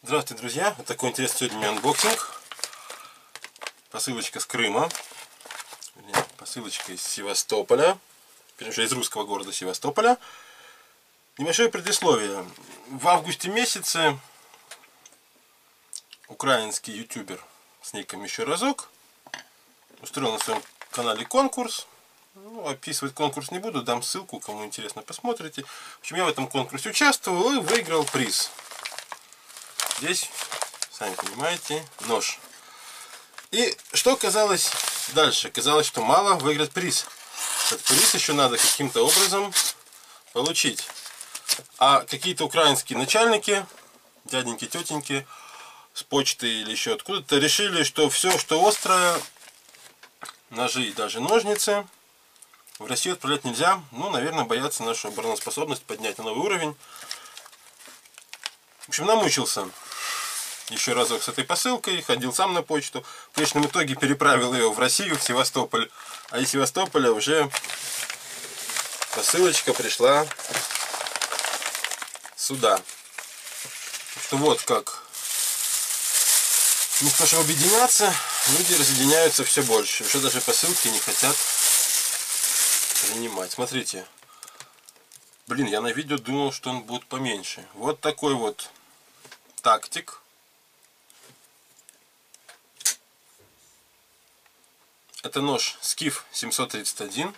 Здравствуйте, друзья! Вот такой интересный сегодня у меня анбоксинг. Посылочка с Крыма. Посылочка из Севастополя. Причем из русского города Севастополя. Небольшое предисловие. В августе месяце украинский ютубер с ником «Еще разок» устроил на своем канале конкурс. Описывать конкурс не буду, дам ссылку, кому интересно, посмотрите. В общем, я в этом конкурсе участвовал и выиграл приз. Здесь, сами понимаете, нож. И что оказалось дальше? Оказалось, что мало выиграть приз. Этот приз еще надо каким-то образом получить. А какие-то украинские начальники, дяденьки, тетеньки, с почты или еще откуда-то, решили, что все, что острое, ножи и даже ножницы, в Россию отправлять нельзя. Ну, наверное, боятся нашу обороноспособность поднять на новый уровень. В общем, намучился еще разок с этой посылкой, ходил сам на почту. В конечном итоге переправил ее в Россию, в Севастополь. А из Севастополя уже посылочка пришла сюда. Так что вот как. Вместо того, чтобы объединяться, люди разъединяются все больше. Уже даже посылки не хотят принимать. Смотрите. Блин, я на видео думал, что он будет поменьше. Вот такой вот тактик. Это нож Скиф 731.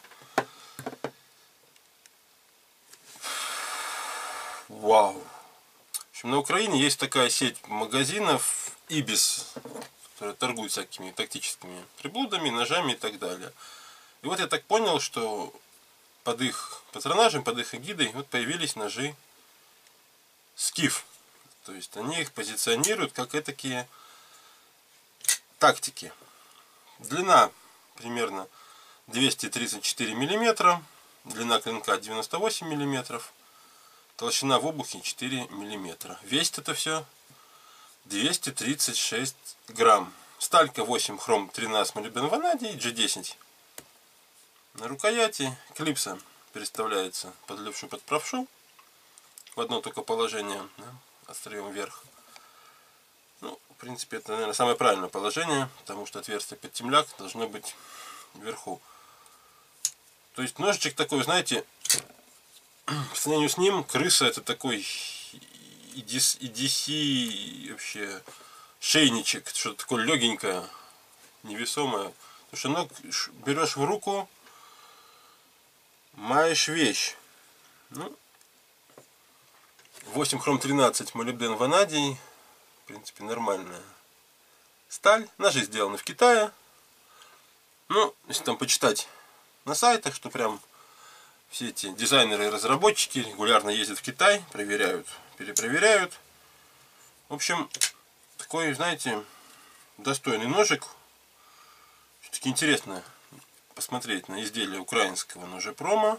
Вау! В общем, на Украине есть такая сеть магазинов Ibis, которые торгуют всякими тактическими приблудами, ножами и так далее. И вот я так понял, что под их патронажем, под их эгидой вот появились ножи Скиф. То есть они их позиционируют как этакие тактики. Длина примерно 234 миллиметра, длина клинка 98 миллиметров, толщина в обухе 4 миллиметра. Весит это все 236 грамм. Сталька 8 хром 13 молибден ванадий, G10. На рукояти клипса переставляется под левшу, под правшу. В одно только положение, да, острием вверх. Ну, в принципе, это, наверное, самое правильное положение, потому что отверстие под темляк должно быть вверху. То есть ножичек такой, знаете, по сравнению с ним, крыса — это такой EDC вообще шейничек, что-то такое легенькое, невесомое. Потому что оно берешь в руку, маешь вещь. Ну, 8 хром 13 молибден ванадий. В принципе, нормальная сталь. Ножи сделаны в Китае. Ну, если там почитать на сайтах, что прям все эти дизайнеры и разработчики регулярно ездят в Китай, проверяют, перепроверяют. В общем, такой, знаете, достойный ножик. Все-таки интересно посмотреть на изделие украинского ножепрома.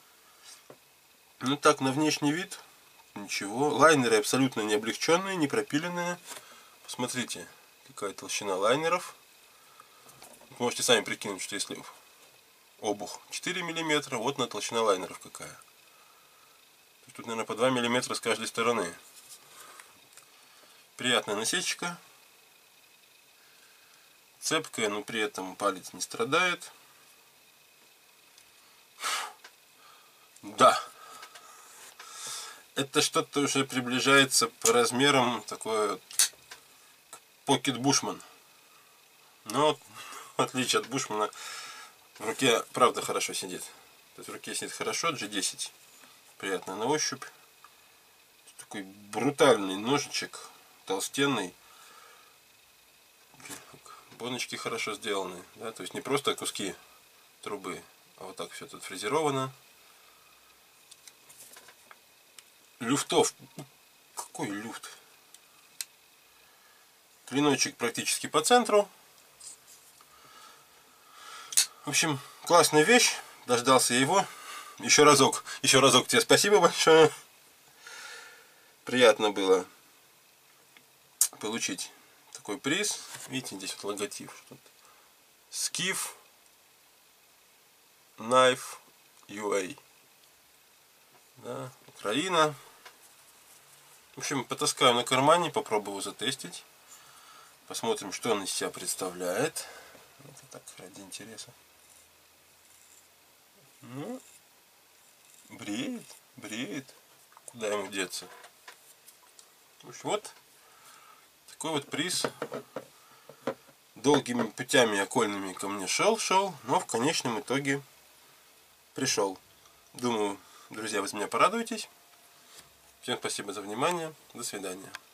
Ну так, на внешний вид ничего. Лайнеры абсолютно не облегченные, не пропиленные. Посмотрите, какая толщина лайнеров. Можете сами прикинуть, что если обух 4 мм, вот на толщина лайнеров какая. Тут, наверное, по 2 мм с каждой стороны. Приятная насечка. Цепкая, но при этом палец не страдает. Да. Это что-то уже приближается по размерам такое Pocket Bushman. Но в отличие от Бушмана, в руке правда хорошо сидит. То есть в руке сидит хорошо, G10. Приятно на ощупь. Такой брутальный ножичек, толстенный. Боночки хорошо сделаны. Да? То есть не просто куски трубы, а вот так все тут фрезеровано. Люфтов. Какой люфт? Клиночек практически по центру. В общем, классная вещь. Дождался я его. Еще разок тебе спасибо большое. Приятно было получить такой приз. Видите, здесь вот логотип. Skif Knife UA. Да, Украина. В общем, потаскаю на кармане, попробую его затестить. Посмотрим, что он из себя представляет. Это так, ради интереса. Ну, бреет. Куда ему деться? В общем, вот такой вот приз. Долгими путями окольными ко мне шел, но в конечном итоге пришел. Думаю, друзья, вы за меня порадуетесь. Всем спасибо за внимание. До свидания.